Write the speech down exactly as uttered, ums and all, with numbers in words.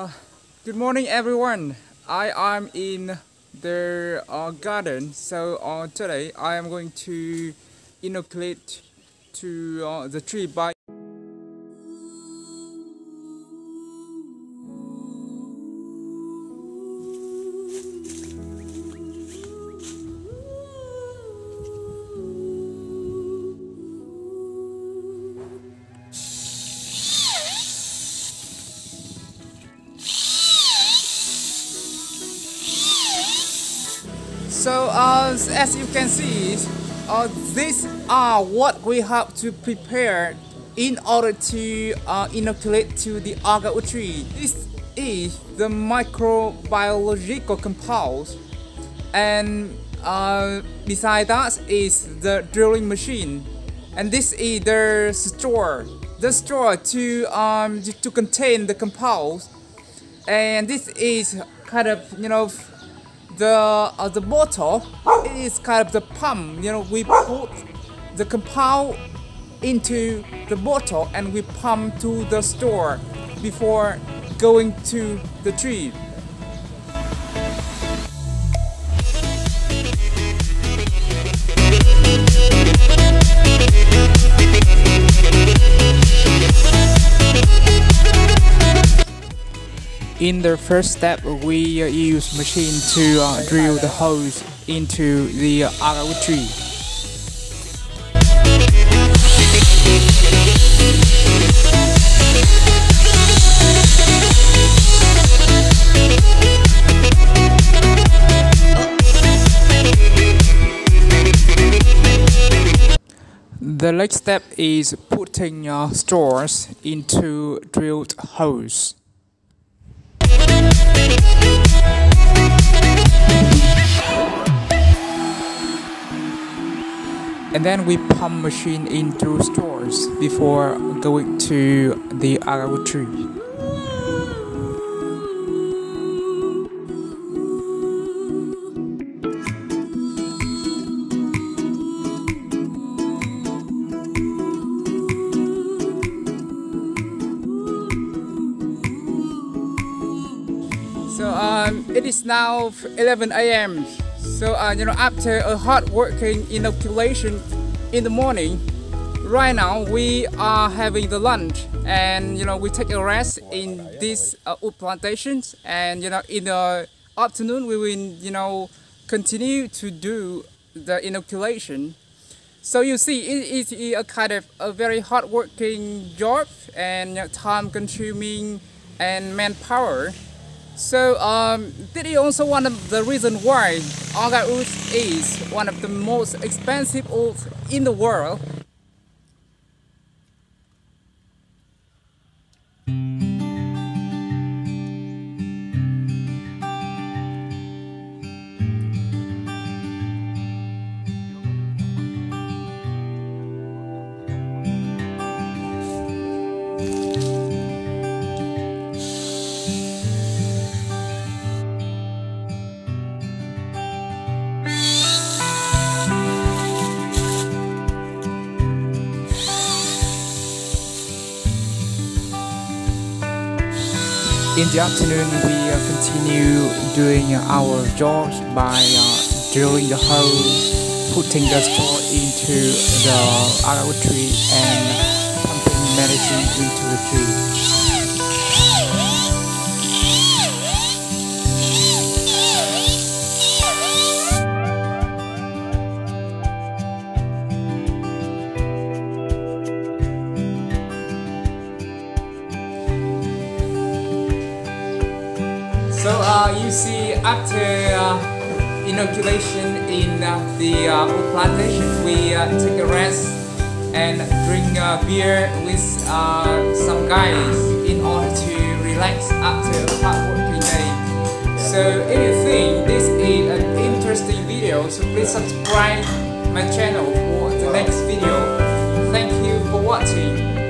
Uh, good morning, everyone. I am in the uh, garden. So uh, today I am going to inoculate to uh, the tree by So uh, as you can see, uh, these are what we have to prepare in order to uh, inoculate to the Agarwood tree. This is the microbiological compound, and uh, beside that is the drilling machine, and this is the straw, the straw to um, to contain the compound, and this is kind of you know. The uh, the bottle is kind of the pump. You know, we put the compound into the bottle and we pump to the store before going to the tree. In the first step, we uh, use machine to uh, drill the holes into the uh, Agarwood tree. The next step is putting uh, straws into drilled holes. And then we pump machine into straws before going to the Agarwood tree. So um, it is now eleven A M So uh, you know, after a hard working inoculation in the morning, right now we are having the lunch, and you know we take a rest in these uh, wood plantations, and you know in the afternoon we will you know continue to do the inoculation. So you see, it is a kind of a very hard working job and you know, time consuming and manpower. So um, this is also one of the reasons why Agarwood is one of the most expensive woods in the world. In the afternoon, we uh, continue doing our jobs by uh, drilling the hole, putting the straw into the Agarwood tree, and pumping medicine into the tree. So uh, you see, after uh, inoculation in uh, the uh, wood plantation, we uh, take a rest and drink uh, beer with uh, some guys in order to relax after a hard working day. So if you think this is an interesting video, so please subscribe my channel for the next video. Thank you for watching.